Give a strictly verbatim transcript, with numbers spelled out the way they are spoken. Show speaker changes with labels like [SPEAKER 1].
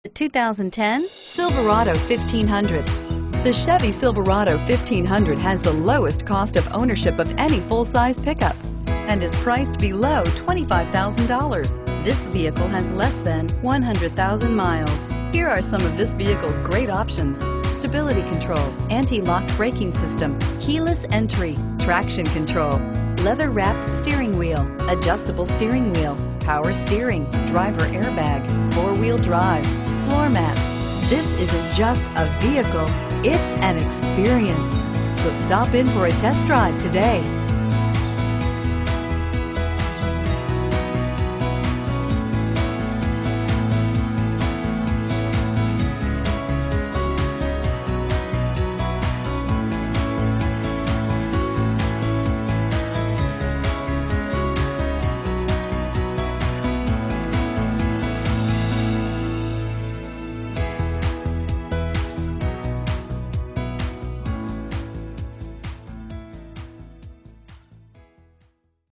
[SPEAKER 1] The two thousand ten Silverado fifteen hundred. The Chevy Silverado fifteen hundred has the lowest cost of ownership of any full-size pickup and is priced below twenty-five thousand dollars. This vehicle has less than one hundred thousand miles. Here are some of this vehicle's great options: stability control, anti-lock braking system, keyless entry, traction control, leather-wrapped steering wheel, adjustable steering wheel, power steering, driver airbag, four-wheel drive, floor mats. This isn't just a vehicle, it's an experience. So stop in for a test drive today.